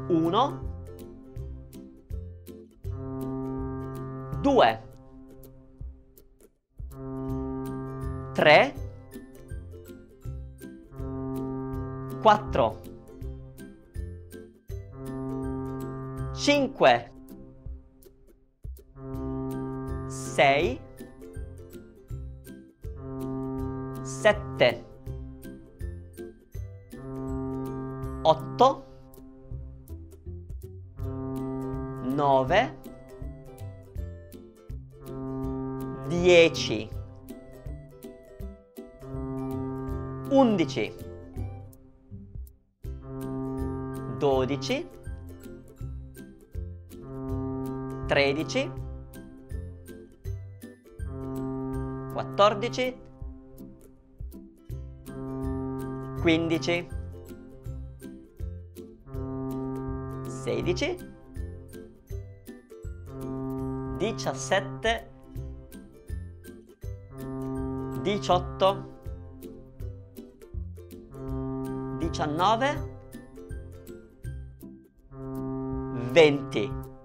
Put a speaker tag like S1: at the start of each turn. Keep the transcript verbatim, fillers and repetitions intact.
S1: uno, due, tre, quattro, cinque, sei, sette, otto, nove, dieci, undici, dodici, tredici, quattordici, quindici, sedici, diciassette, diciotto, diciannove, venti.